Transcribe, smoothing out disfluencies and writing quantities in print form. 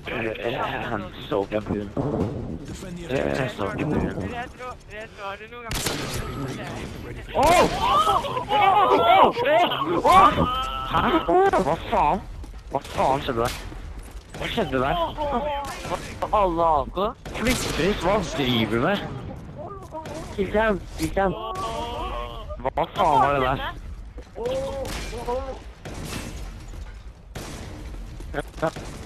Han såg jag bun. Jag såg jag bun. Vad fan? Vad fan skjedde der? Hva skjedde der? Alle AK? Klippris, hva driver du med? Kill dem. Hva faen var det der?